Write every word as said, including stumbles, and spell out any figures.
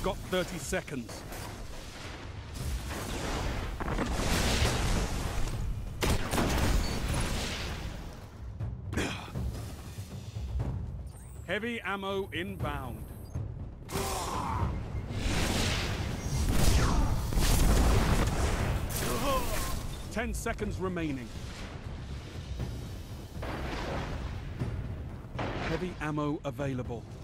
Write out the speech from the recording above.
You've got thirty seconds. Heavy ammo inbound. Ten seconds remaining. Heavy ammo available.